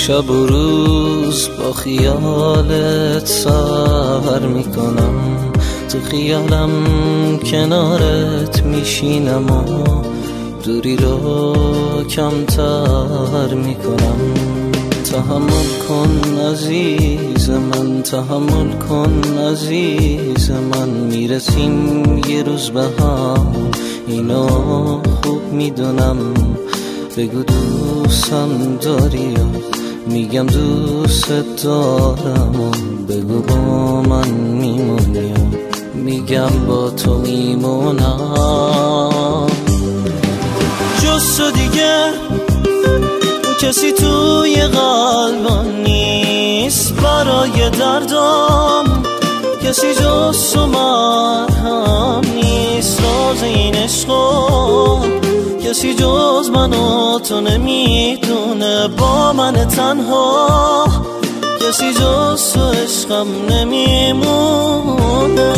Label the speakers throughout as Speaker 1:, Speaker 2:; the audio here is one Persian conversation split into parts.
Speaker 1: شب و روز با خیالت سهر میکنم، تو خیالم کنارت میشینم و دوری رو کمتر میکنم. تحمل کن عزیز من، تحمل کن عزیز من، میرسیم یه روز به هم، اینو خوب میدونم. بگو دوستم داری، میگم دوست دارم، و بگو با من میمونی، میگم با تو میمونم. جز تو دیگه کسی توی قلبم نیست، برای دردم کسی جز تو مرهم نیست. راز این عشقا کسی جز من و تو نمیدونه، با من تنها کسی جز تو عشقم نمیمونه.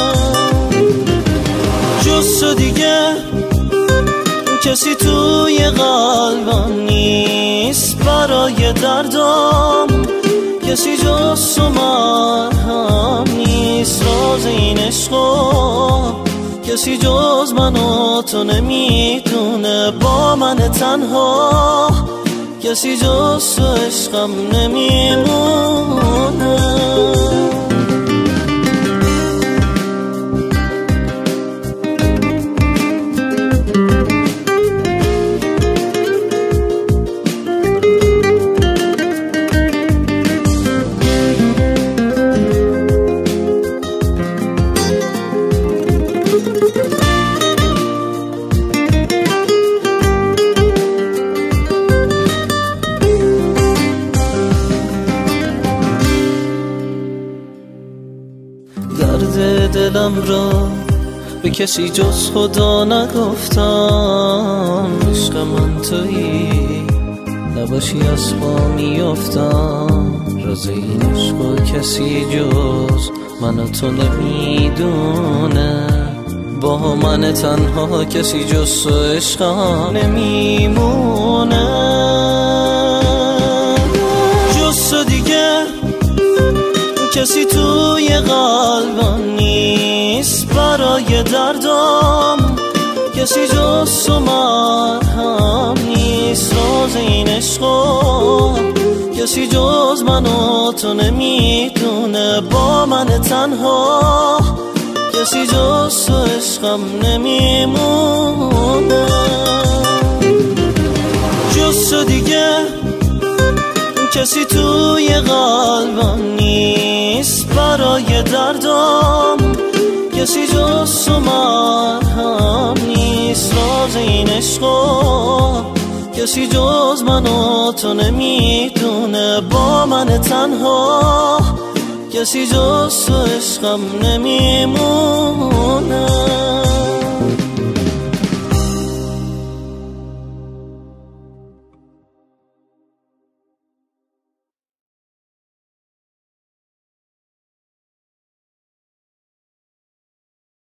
Speaker 1: جز تو دیگه کسی توی قلبم نیست، برای دردم کسی جز تو مرهم نیست. راز این عشقا کسی جز من و تو نمیدونه، با من تنها کسی جز تو عشقم نمیمونه. درد دلم را به کسی جز خدا نگفتم، عشق من تویی نباشی از پا میافتم. راز این عشق کسی جز من و تو نمیدونه، با من تنها کسی جز تو عشقم نمیمونه. جز تو دیگه کسی توی قلبم نیست، برای دردم کسی جز تو مرهم نیست. راز این عشقا کسی جز من و تو نمیدونه، با من تنها کسی جز تو عشقم نمیمونه. جز تو دیگه کسی توی قلبم نیست، برای دردم کسی جز تو مرهم نیست. راز این عشقا کسی جز من و تو نمیدونه، با من تنها کسی جز تو عشقم نمیمونه.